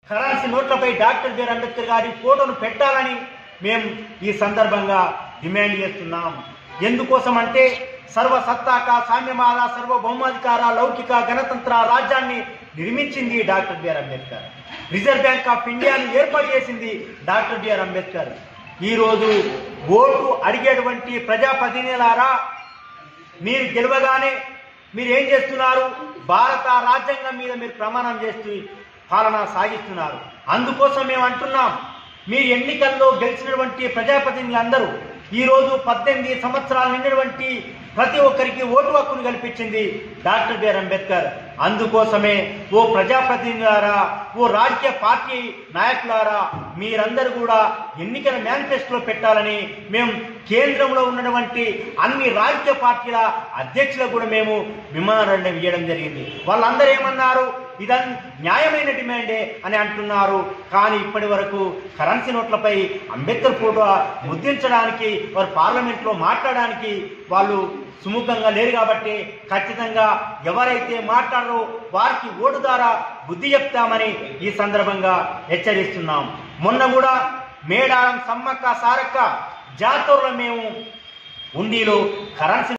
Currency నోట్లపై doctor BR Ambedkar గారి ఫోటోను పెట్టాలని మేము ఈ సందర్భంగా డిమాండ్ చేస్తున్నాం. ఎందుకోసం అంటే సర్వసత్తాక సామ్యవాద సర్వభౌమాధికార లౌకిక గణతంత్ర రాజ్యాన్ని నిర్మించింది doctor BR Ambedkar. Reserve Bank of ఇండియాను ఏర్పాటు చేసింది డాక్టర్ బిఆర్ అంబేద్కర్. ఈరోజు ఓటు అడిగేటువంటి ప్రజాప్రతినిధులారా, మీరు గెలవగానే మీరు ఏం చేస్తున్నారు? భారత రాజ్యాంగం మీద మీరు ప్రమాణం చేస్తూ పాలన సాగిస్తున్నారు. అందుకోసం మేము అంటున్నాం, మీ ఎన్నికల్లో గెలిచినటువంటి ప్రజాప్రతినిధులందరూ ఈరోజు 18 సంవత్సరాలు నిండినటువంటి ప్రతి ఒక్కరికి ఓటు హక్కును కల్పించింది డాక్టర్ బిఆర్ అంబేద్కర్. అందుకోసమే ఓ ప్రజాప్రతినిధులారా, ఓ రాజకీయ పార్టీ నాయకులారా, మీరందరూ కూడా ఎన్నికల మేనిఫెస్టోలో పెట్టాలని మేము కేంద్రంలో ఉన్నటువంటి అన్ని రాజకీయ పార్టీల అధ్యక్షులకు కూడా మేము మెమోరాండం ఇవ్వడం జరిగింది. వాళ్ళందరూ ఏమన్నారు? ఇదని న్యాయమైన డిమాండే అని అంటున్నారు. కానీ ఇప్పటి వరకు కరెన్సీ నోట్లపై అంబేద్కర్ ఫోటో ముద్రించడానికి, వారు పార్లమెంట్లో మాట్లాడడానికి వాళ్ళు సుముఖంగా లేరు. కాబట్టి ఖచ్చితంగా ఎవరైతే మాట్లాడారో వారికి ఓటు ద్వారా బుద్ధి చెప్తామని ఈ సందర్భంగా హెచ్చరిస్తున్నాం. మొన్న కూడా మేడారం సమ్మక్క సారక్క జాతరలో మేము ఉండిలో కరెన్సీ